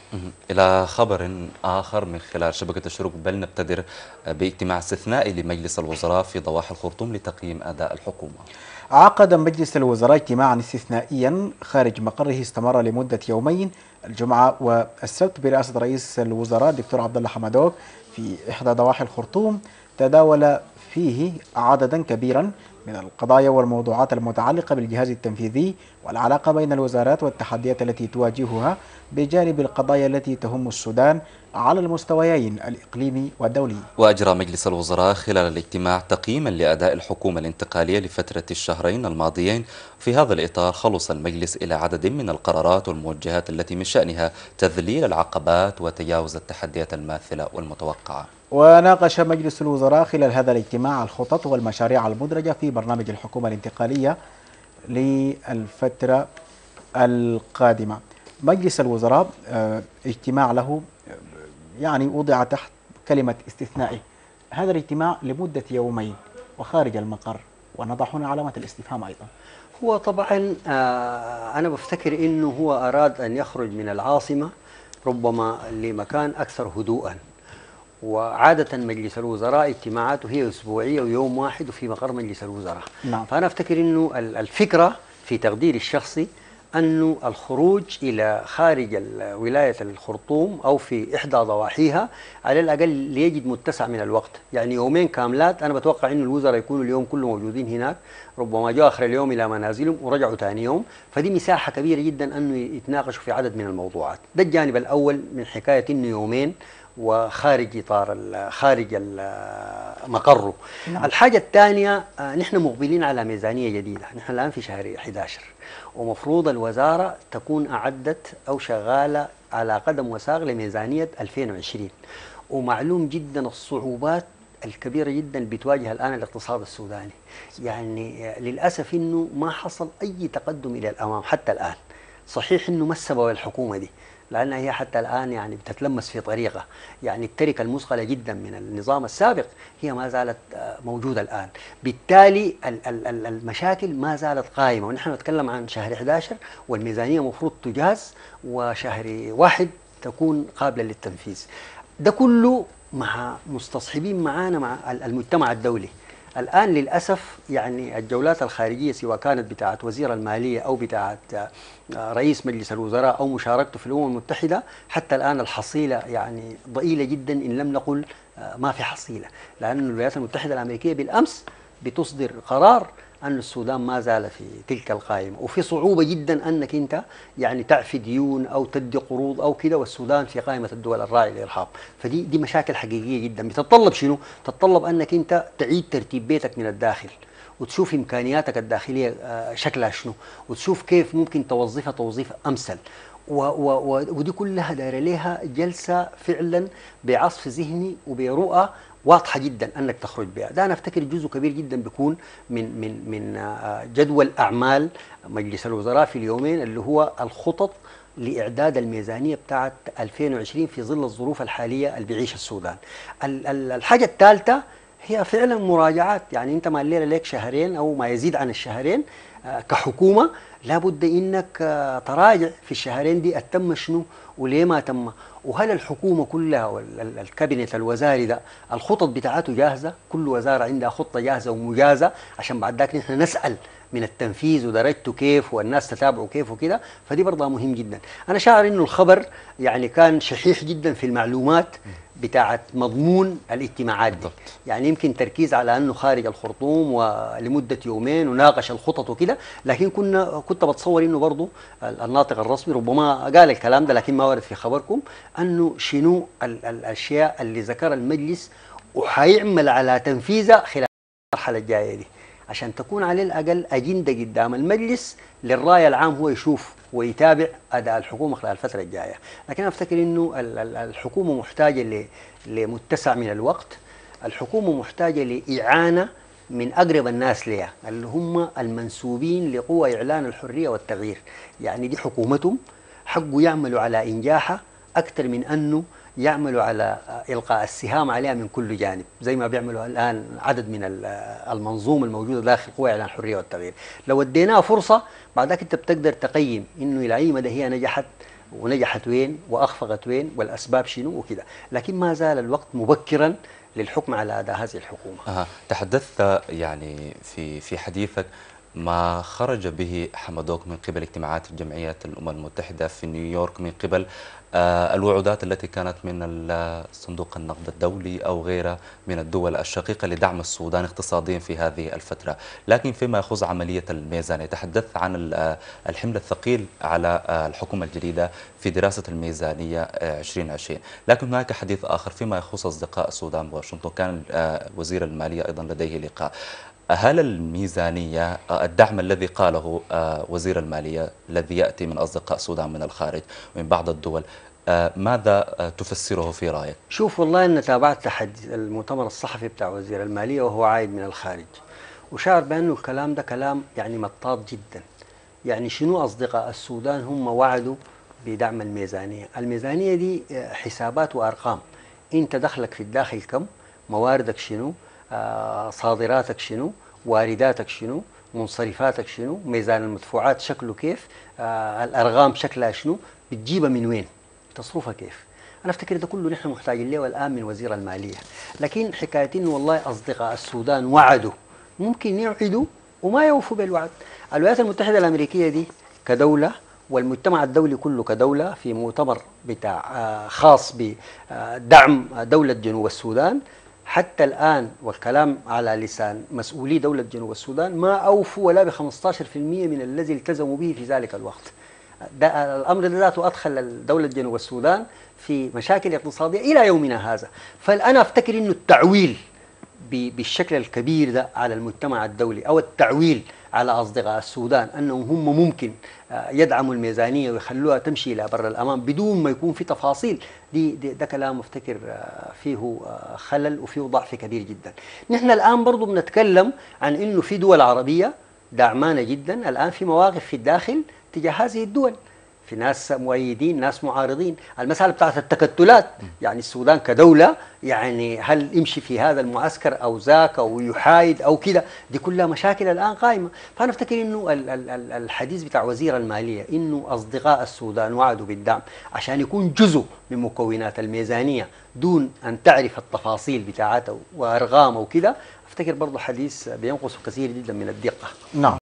إلى خبر آخر من خلال شبكة الشروق، بل نبتدر باجتماع استثنائي لمجلس الوزراء في ضواحي الخرطوم لتقييم أداء الحكومة. عقد مجلس الوزراء اجتماعا استثنائيا خارج مقره استمر لمدة يومين، الجمعة والسبت، برئاسة رئيس الوزراء الدكتور عبد الله حمدوك في إحدى ضواحي الخرطوم. تداول فيه عددا كبيرا من القضايا والموضوعات المتعلقة بالجهاز التنفيذي والعلاقة بين الوزارات والتحديات التي تواجهها، بجانب القضايا التي تهم السودان على المستويين الإقليمي والدولي. وأجرى مجلس الوزراء خلال الاجتماع تقييما لأداء الحكومة الانتقالية لفترة الشهرين الماضيين. في هذا الإطار خلص المجلس إلى عدد من القرارات والموجهات التي من شأنها تذليل العقبات وتجاوز التحديات الماثلة والمتوقعة. وناقش مجلس الوزراء خلال هذا الاجتماع الخطط والمشاريع المدرجة في برنامج الحكومة الانتقالية للفترة القادمة. مجلس الوزراء اجتماع له يعني وضع تحت كلمة استثنائي. هذا الاجتماع لمدة يومين وخارج المقر، ونضع هنا علامة الاستفهام أيضا. هو طبعا أنا بفتكر أنه هو أراد أن يخرج من العاصمة ربما لمكان أكثر هدوءا. وعادة مجلس الوزراء اجتماعاته هي أسبوعية ويوم واحد وفي مقر مجلس الوزراء. نعم. فأنا أفتكر أنه الفكرة في تقديري الشخصي أنه الخروج إلى خارج ولاية الخرطوم أو في إحدى ضواحيها على الأقل ليجد متسع من الوقت، يعني يومين كاملات. أنا بتوقع أنه الوزراء يكونوا اليوم كله موجودين هناك، ربما جاء آخر اليوم إلى منازلهم ورجعوا ثاني يوم. فدي مساحة كبيرة جدا أنه يتناقشوا في عدد من الموضوعات. ده الجانب الأول من حكاية أنه يومين وخارج إطار خارج مقره. نعم. الحاجة الثانية، نحن مقبلين على ميزانية جديدة. نحن الآن في شهر 11 ومفروض الوزارة تكون أعدت أو شغالة على قدم وساق لميزانية 2020. ومعلوم جدا الصعوبات الكبيرة جدا بتواجه الآن الاقتصاد السوداني. يعني للأسف أنه ما حصل أي تقدم إلى الأمام حتى الآن. صحيح أنه ما السبب الحكومة دي، لأنها هي حتى الآن يعني بتتلمس في طريقة، يعني التركة المثقلة جدا من النظام السابق هي ما زالت موجودة الآن. بالتالي المشاكل ما زالت قائمة، ونحن نتكلم عن شهر 11 والميزانية مفروض تجهز وشهر 1 تكون قابلة للتنفيذ. ده كله مع مستصحبين معانا مع المجتمع الدولي. الآن للأسف يعني الجولات الخارجية سواء كانت بتاعة وزير المالية أو بتاعة رئيس مجلس الوزراء أو مشاركته في الأمم المتحدة، حتى الآن الحصيلة يعني ضئيلة جدا إن لم نقل ما في حصيلة، لأن الولايات المتحدة الأمريكية بالأمس بتصدر قرار أن السودان ما زال في تلك القائمة، وفي صعوبة جدا أنك أنت يعني تعفي ديون أو تدي قروض أو كده والسودان في قائمة الدول الراعية للإرهاب. فدي مشاكل حقيقية جدا بتتطلب شنو؟ تتطلب أنك أنت تعيد ترتيب بيتك من الداخل، وتشوف إمكانياتك الداخلية شكلها شنو، وتشوف كيف ممكن توظفها توظيف أمثل. ودي كلها دايره لها جلسه فعلا بعصف ذهني وبرؤى واضحه جدا انك تخرج بها. ده انا افتكر جزء كبير جدا بيكون من جدول اعمال مجلس الوزراء في اليومين، اللي هو الخطط لاعداد الميزانيه بتاعه 2020 في ظل الظروف الحاليه اللي بيعيشها السودان. الحاجه الثالثه هي فعلا مراجعات. يعني انت ما الليله لك شهرين او ما يزيد عن الشهرين كحكومه، لابد انك تراجع في الشهرين دي التم شنو وليه ما تم، وهل الحكومه كلها والكابينت الوزاري ده الخطط بتاعته جاهزه، كل وزاره عندها خطه جاهزه ومجازه، عشان بعد ذاك نحن نسال من التنفيذ ودرجته كيف والناس تتابعه كيف وكده. فدي برضه مهم جدا. انا شاعر انه الخبر يعني كان شحيح جدا في المعلومات بتاعت مضمون الاجتماعات دي. يعني يمكن تركيز على انه خارج الخرطوم ولمده يومين وناقش الخطط وكده، لكن كنت بتصور انه برضه الناطق الرسمي ربما قال الكلام ده لكن ما ورد في خبركم انه شنو الاشياء اللي ذكرها المجلس وحيعمل على تنفيذها خلال المرحله الجايه دي، عشان تكون على الأقل أجندة قدام المجلس للرأي العام هو يشوف ويتابع أداء الحكومة خلال الفترة الجاية. لكن أنا أفتكر أنه الحكومة محتاجة لمتسع من الوقت. الحكومة محتاجة لإعانة من أقرب الناس لها اللي هم المنسوبين لقوى إعلان الحرية والتغيير. يعني دي حكومتهم حقه يعملوا على إنجاحها أكثر من أنه يعملوا على إلقاء السهام عليها من كل جانب زي ما بيعملوا الآن عدد من المنظومة الموجودة داخل قوى إعلان الحرية والتغيير. لو اديناها فرصة بعد ذلك أنت بتقدر تقيم إنه إلى أي مدى هي نجحت ونجحت وين وأخفقت وين والأسباب شنو وكده، لكن ما زال الوقت مبكرا للحكم على أداء هذه الحكومة. تحدثت يعني في حديثك ما خرج به حمدوك من قبل اجتماعات جمعية الأمم المتحدة في نيويورك، من قبل الوعودات التي كانت من صندوق النقد الدولي أو غيرها من الدول الشقيقة لدعم السودان اقتصاديا في هذه الفترة. لكن فيما يخص عملية الميزانية، تحدثت عن الحمل الثقيل على الحكومة الجديدة في دراسة الميزانية 2020، لكن هناك حديث آخر فيما يخص أصدقاء السودان بواشنطن. كان وزير المالية أيضا لديه لقاء. هل الميزانية الدعم الذي قاله وزير المالية الذي يأتي من أصدقاء السودان من الخارج ومن بعض الدول، ماذا تفسره في رأيك؟ شوف والله أنا تابعت المؤتمر الصحفي بتاع وزير المالية وهو عايد من الخارج، وشعر بأنه الكلام ده كلام يعني مطاط جدا. يعني شنو أصدقاء السودان هم وعدوا بدعم الميزانية؟ الميزانية دي حسابات وأرقام، أنت دخلك في الداخل كم، مواردك شنو، صادراتك شنو، وارداتك شنو، منصرفاتك شنو، ميزان المدفوعات شكله كيف، الأرقام شكلها شنو، بتجيبها من وين، تصرفها كيف. أنا أفتكر ده كله نحن محتاجين له الآن من وزير المالية. لكن حكاية إنه والله أصدقاء السودان وعدوا، ممكن يوعدوا وما يوفوا بالوعد. الولايات المتحدة الأمريكية دي كدولة والمجتمع الدولي كله كدولة في مؤتمر بتاع خاص بدعم دولة جنوب السودان، حتى الآن والكلام على لسان مسؤولي دولة جنوب السودان ما أوفوا ولا ب 15% من الذي التزموا به في ذلك الوقت. ده الأمر ذاته أدخل دولة جنوب السودان في مشاكل اقتصادية إلى يومنا هذا. فأنا أفتكر إنه التعويل بالشكل الكبير ده على المجتمع الدولي أو التعويل على أصدقاء السودان أنهم هم ممكن يدعموا الميزانية ويخلوها تمشي إلى بر الأمان بدون ما يكون في تفاصيل، ده كلام أفتكر فيه خلل وفيه ضعف كبير جدا. نحن الآن برضو بنتكلم عن أنه في دول عربية دعمانة جدا الآن في مواقف في الداخل تجاه هذه الدول، في ناس مؤيدين ناس معارضين. المسألة بتاعت التكتلات، يعني السودان كدولة يعني هل يمشي في هذا المعسكر أو ذاك أو يحايد أو كده، دي كلها مشاكل الآن قائمة. فأنا أفتكر إنه الحديث بتاع وزير المالية إنه أصدقاء السودان وعدوا بالدعم عشان يكون جزء من مكونات الميزانية دون أن تعرف التفاصيل بتاعته وأرقام وكده، أفتكر برضه حديث بينقص كثير جدا من الدقة. نعم.